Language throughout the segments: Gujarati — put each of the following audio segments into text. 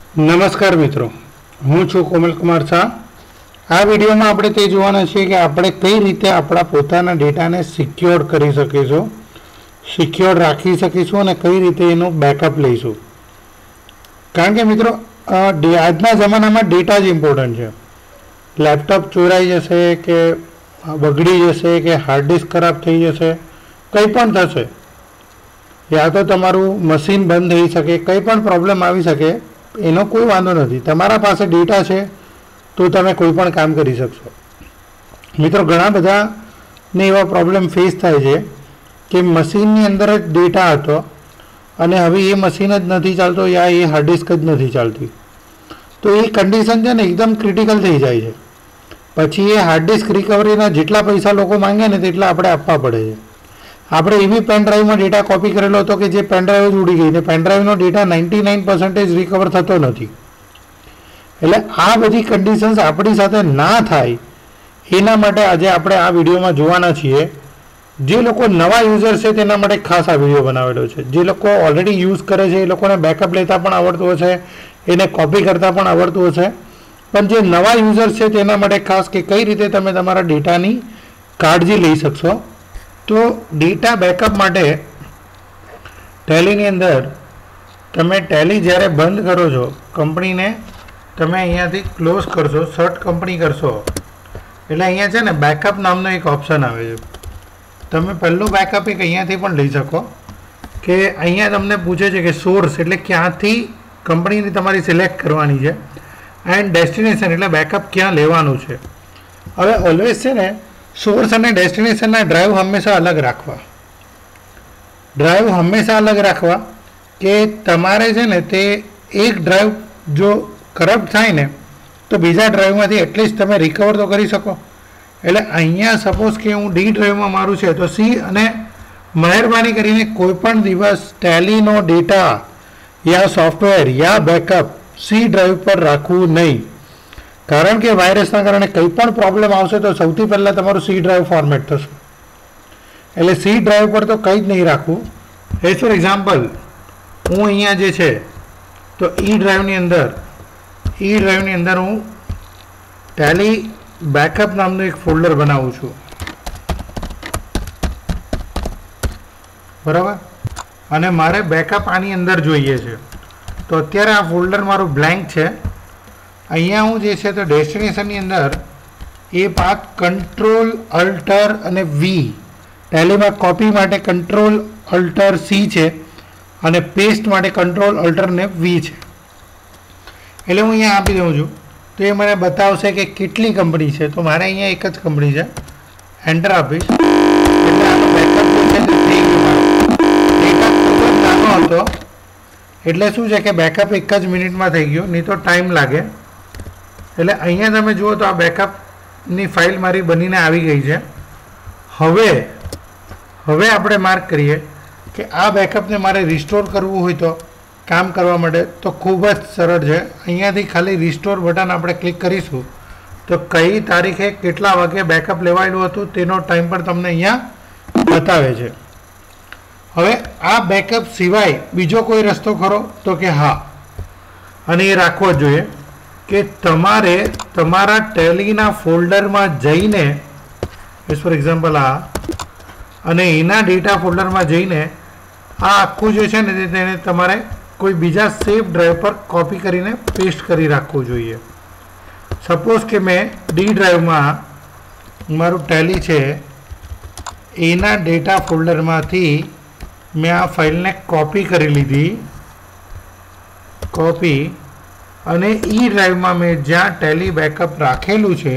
નમસ્કાર મિત્રો, હું છું કોમલકુમાર શાહ। આ વિડીયોમાં આપણે તે જોવાના છીએ કે આપણે કઈ રીતે આપણા પોતાના ડેટાને સિક્યોર કરી શકીશું, સિક્યોર રાખી શકીશું અને કઈ રીતે એનો બેકઅપ લઈશું। કારણ કે મિત્રો આજના જમાનામાં ડેટા જ ઇમ્પોર્ટન્ટ છે। લેપટોપ ચોરાઈ જશે કે બગડી જશે કે હાર્ડ ડિસ્ક ખરાબ થઈ જશે, કંઈ પણ થશે, યા તો તમારું મશીન બંધ થઈ શકે, કંઈ પણ પ્રોબ્લેમ આવી શકે, એનો કોઈ વાંધો નથી। તમારા પાસે ડેટા છે તો તમે કોઈ પણ કામ કરી શકશો। મિત્રો ઘણા બધાને એવા પ્રોબ્લેમ ફેસ થાય છે કે મશીનની અંદર જ ડેટા હતો અને હવે એ મશીન જ નથી ચાલતો યા એ હાર્ડ ડિસ્ક જ નથી ચાલતી, તો એ કન્ડિશન છે ને એકદમ ક્રિટિકલ થઈ જાય છે। પછી એ હાર્ડ ડિસ્ક રિકવરીના જેટલા પૈસા લોકો માંગે ને તેટલા આપણે આપવા પડે છે। આપણે એવી પેન ડ્રાઈવમાં ડેટા કોપી કરેલો હતો કે જે પેન ડ્રાઈવ જ ઉડી ગઈ ને પેન ડ્રાઈવનો ડેટા 99% રિકવર થતો નથી। એટલે આ બધી કન્ડિશન્સ આપણી સાથે ના થાય એના માટે આજે આપણે આ વિડીયોમાં જોવાના છીએ। જે લોકો નવા યુઝર છે તેના માટે ખાસ આ વિડીયો બનાવેલો છે। જે લોકો ઓલરેડી યુઝ કરે છે એ લોકોને બેકઅપ લેતા પણ આવડતું હશે, એને કોપી કરતા પણ આવડતું હશે, પણ જે નવા યુઝર છે તેના માટે ખાસ કે કઈ રીતે તમે તમારા ડેટાની કાળજી લઈ શકશો। તો ડેટા બેકઅપ માટે ટેલીની અંદર તમે ટેલી જ્યારે બંધ કરો છો, કંપનીને તમે અહીંયાથી ક્લોઝ કરશો, શટ કંપની કરશો એટલે અહીંયા છે ને બેકઅપ નામનો એક ઓપ્શન આવે છે। તમે પહેલું બેકઅપ એક અહીંયાથી પણ લઈ શકો કે અહીંયા તમને પૂછે છે કે સોર્સ એટલે ક્યાંથી કંપનીની તમારી સિલેક્ટ કરવાની છે એન્ડ ડેસ્ટિનેશન એટલે બેકઅપ ક્યાં લેવાનું છે। હવે ઓલવેઝ છે ને સોર્સ અને ડેસ્ટિનેશનના ડ્રાઈવ હંમેશા અલગ રાખવા। ડ્રાઈવ હંમેશા અલગ રાખવા કે તમારે છે ને તે એક ડ્રાઈવ જો કરપ્ટ થાય ને તો બીજા ડ્રાઈવમાંથી એટલીસ્ટ તમે રિકવર તો કરી શકો। એટલે અહીંયા સપોઝ કે હું ડી ડ્રાઈવમાં મારું છે તો સી, અને મહેરબાની કરીને કોઈ પણ દિવસ ટેલીનો ડેટા યા સોફ્ટવેર યા બેકઅપ સી ડ્રાઈવ પર રાખવું નહીં, કારણ કે વાયરસના કારણે કંઈ પણ પ્રોબ્લેમ આવશે તો સૌથી પહેલાં તમારું સી ડ્રાઈવ ફોર્મેટ થશે। એટલે સી ડ્રાઈવ પર તો કંઈ જ નહીં રાખવું। એઝ ફોર એક્ઝામ્પલ હું અહીંયા જે છે તો ઈ ડ્રાઈવની અંદર હું ટેલી બેકઅપ નામનું એક ફોલ્ડર બનાવું છું, બરાબર, અને મારે બેકઅપ આની અંદર જોઈએ છે। તો અત્યારે આ ફોલ્ડર મારું બ્લેન્ક છે। અહીંયા હું જે છે તો ડેસ્ટિનેશનની અંદર એ પાથ કંટ્રોલ અલ્ટર અને વી, ટેલીમાં કોપી માટે કંટ્રોલ અલ્ટર સી છે અને પેસ્ટ માટે કંટ્રોલ અલ્ટર ને વી છે। એટલે હું અહીંયા આપી દઉં છું તો એ મને બતાવશે કે કેટલી કંપની છે, તો મારે અહીંયા એક જ કંપની છે, એન્ટર આપીશ એટલે આનો બેકઅપ જે છે તે થઈ ગયો મારો। ડેટા ખૂબ જ નાનો હતો એટલે શું છે કે બેકઅપ એક જ મિનિટમાં થઈ ગયો, નહીં તો ટાઈમ લાગે। એટલે અહીંયા તમે જુઓ તો આ બેકઅપની ફાઇલ મારી બનીને આવી ગઈ છે। હવે આપણે માર્ક કરીએ કે આ બેકઅપને મારે રિસ્ટોર કરવું હોય તો કામ કરવા માટે તો ખૂબ જ સરળ છે। અહીંયાથી ખાલી રિસ્ટોર બટન આપણે ક્લિક કરીશું તો કઈ તારીખે કેટલા વાગે બેકઅપ લેવાયેલું હતું તેનો ટાઈમ પણ તમને અહીંયા બતાવે છે। હવે આ બેકઅપ સિવાય બીજો કોઈ રસ્તો ખરો તો કે હા, અને એ રાખવો જ જોઈએ કે તમારે તમારા ટેલીના ફોલ્ડરમાં જઈને, એઝ ફોર એક્ઝામ્પલ આ, અને એના ડેટા ફોલ્ડરમાં જઈને આ આખું જે છે ને તેને તમારે કોઈ બીજા સેફ ડ્રાઈવ પર કોપી કરીને પેસ્ટ કરી રાખવું જોઈએ। સપોઝ કે મેં ડી ડ્રાઈવમાં મારું ટેલી છે એના ડેટા ફોલ્ડરમાંથી મેં આ ફાઇલને કોપી કરી લીધી, કોપી, અને ઈ ડ્રાઈવમાં મેં જ્યાં ટેલી બેકઅપ રાખેલું છે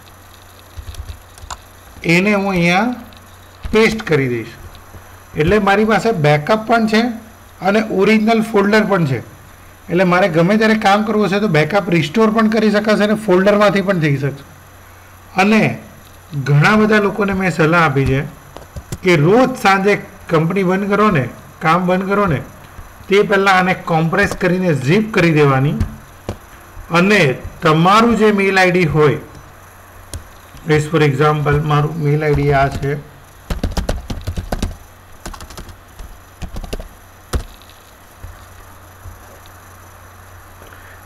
એને હું અહીંયા પેસ્ટ કરી દઈશ। એટલે મારી પાસે બેકઅપ પણ છે અને ઓરિજિનલ ફોલ્ડર પણ છે। એટલે મારે ગમે ત્યારે કામ કરવું હશે તો બેકઅપ રિસ્ટોર પણ કરી શકાશે અને ફોલ્ડરમાંથી પણ થઈ શકશે। અને ઘણા બધા લોકોને મેં સલાહ આપી છે કે રોજ સાંજે કંપની બંધ કરો ને, કામ બંધ કરો ને તે પહેલાં આને કોમ્પ્રેસ કરીને ઝીપ કરી દેવાની, અને તમારું જે મેલ આઈડી હોય, એઝ ફોર એક્ઝામ્પલ મારું મેલ આઈડી આ છે,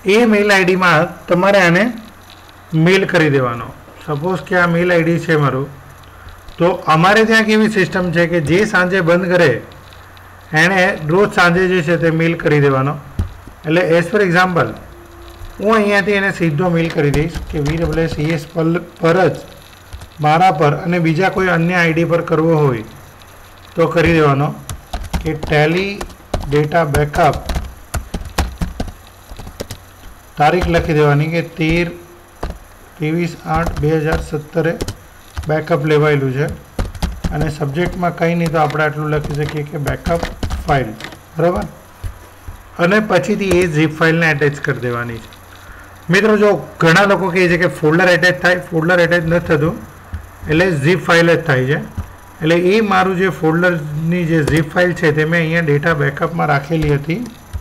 એ મેલ આઈડીમાં તમારે આને મેલ કરી દેવાનો. સપોઝ કે આ મેલ આઈડી છે મારું, તો અમારે ત્યાં કેવી સિસ્ટમ છે કે જે સાંજે બંધ કરે એણે રોજ સાંજે જે છે તે મેલ કરી દેવાનો. એટલે એઝ ફોર એક્ઝામ્પલ હું અહીંયાથી એને સીધો મેલ કરી દઈશ કે VSS પર જ મારા પર અને બીજા કોઈ અન્ય આઈડી પર કરવો હોય તો કરી દેવાનો કે ટેલી ડેટા બેકઅપ, તારીખ લખી દેવાની કે 13/23/8/2017 બેકઅપ લેવાયેલું છે અને સબ્જેક્ટમાં કંઈ નહીં તો આપણે આટલું લખી શકીએ કે બેકઅપ ફાઇલ, બરાબર. અને પછીથી એ ઝીપ ફાઇલને એટેચ કરી દેવાની છે. મિત્રો જો ઘણા લોકો કહે છે કે ફોલ્ડર એટેચ થાય, ફોલ્ડર એટેચ નથી થતું, એટલે ઝીપ ફાઇલ જ થાય છે. એટલે એ મારું જે ફોલ્ડરની જે ઝીપ ફાઇલ છે તે મેં અહીંયા ડેટા બેકઅપમાં રાખેલી હતી.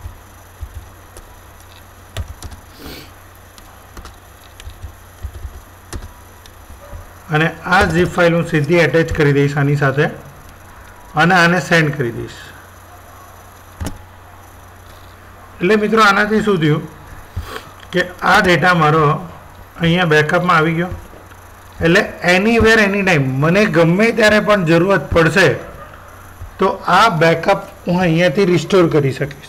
અને આ ઝીપ ફાઇલ હું સીધી એટેચ કરી દઈશ આની સાથે અને આને સેન્ડ કરી દઈશ. એટલે મિત્રો આનાથી શું થયું કે આ ડેટા મારો અહીંયા બેકઅપમાં આવી ગયો. એટલે એનીવેર એની ટાઈમ મને ગમે ત્યારે પણ જરૂરત પડશે તો આ બેકઅપ હું અહીંયાથી રિસ્ટોર કરી શકીશ.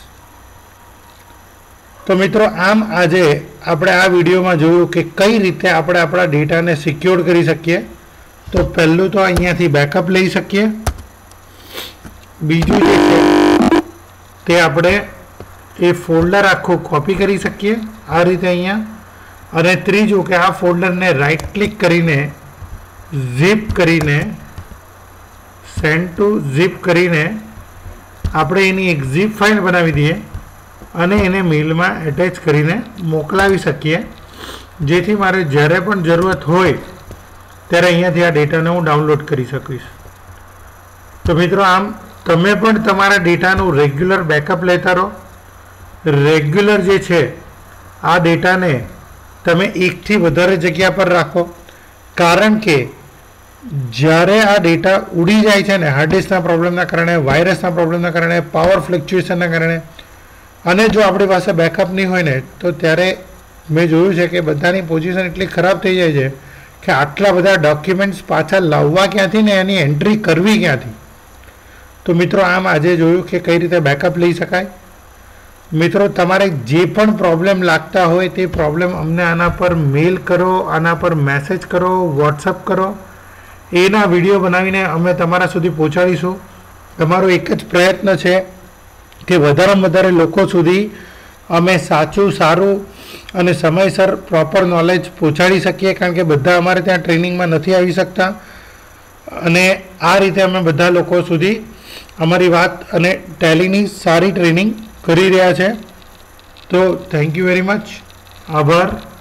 તો મિત્રો આમ આજે આપણે આ વિડીયોમાં જોયું કે કઈ રીતે આપણે આપણા ડેટાને સિક્યોર કરી શકીએ. તો પહેલું તો અહીંયાથી બેકઅપ લઈ શકીએ, બીજું જે છે તે આપણે એ ફોલ્ડર આખું કોપી કરી શકીએ આ રીતે અહીંયા, અને ત્રીજું કે આ ફોલ્ડરને રાઈટ ક્લિક કરીને ઝીપ કરીને સેન્ડ ટુ ઝીપ કરીને આપણે એની એક ઝીપ ફાઇલ બનાવી દઈએ અને એને મેલમાં એટેચ કરીને મોકલાવી શકીએ, જેથી મારે જ્યારે પણ જરૂરત હોય ત્યારે અહીંયાથી આ ડેટાને હું ડાઉનલોડ કરી શકીશ. તો મિત્રો આમ તમે પણ તમારા ડેટાનું રેગ્યુલર બેકઅપ લેતા રહો. રેગ્યુલર જે છે આ ડેટાને તમે એકથી વધારે જગ્યા પર રાખો, કારણ કે જ્યારે આ ડેટા ઉડી જાય છે ને હાર્ડ ડિસ્કના પ્રોબ્લેમના કારણે, વાયરસના પ્રોબ્લેમના કારણે, પાવર ફ્લક્ચ્યુએશનના કારણે, અને જો આપણી પાસે બેકઅપ નહીં હોય ને તો ત્યારે મેં જોયું છે કે બધાની પોઝિશન એટલી ખરાબ થઈ જાય છે કે આટલા બધા ડોક્યુમેન્ટ્સ પાછા લાવવા ક્યાંથી ને એની એન્ટ્રી કરવી ક્યાંથી. તો મિત્રો આમ આજે જોયું કે કઈ રીતે બેકઅપ લઈ શકાય. મિત્રો તમારે જે પણ પ્રોબ્લેમ લાગતા હોય તે પ્રોબ્લેમ અમને આના પર મેલ કરો, આના પર મેસેજ કરો, વોટ્સઅપ કરો. એના વિડીયો બનાવીને અમે તમારા સુધી પહોંચાડીશું. તમારો એક જ પ્રયત્ન છે કે વધારેમાં વધારે લોકો સુધી અમે સાચું, સારું અને સમયસર પ્રોપર નોલેજ પહોંચાડી શકીએ, કારણ કે બધા અમારે ત્યાં ટ્રેનિંગમાં નથી આવી શકતા. અને આ રીતે અમે બધા લોકો સુધી અમારી વાત અને ટેલીની સારી ટ્રેનિંગ કરી રહ્યા છે. તો થેન્ક યુ વેરી મચ. આભાર.